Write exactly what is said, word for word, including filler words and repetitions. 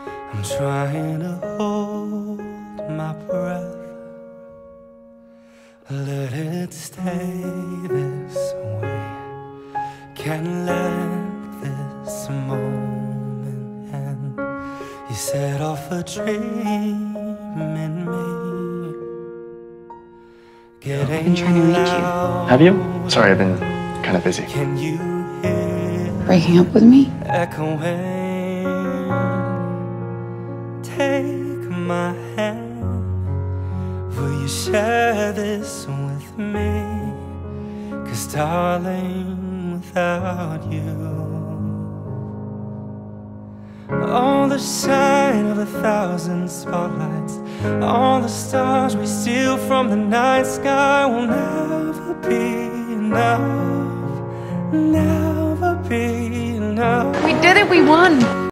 I'm trying to hold my breath, let it stay this way. Can't let this moment end. You set off a dream in me. I've been trying to reach you. Have you? Sorry, I've been kind of busy. Can you hear Breaking up with me? echoing? Take my hand. Will you share this with me? 'Cause darling, without you, all the shine of a thousand spotlights, all the stars we steal from the night sky will never be enough, never be enough. We did it, we won!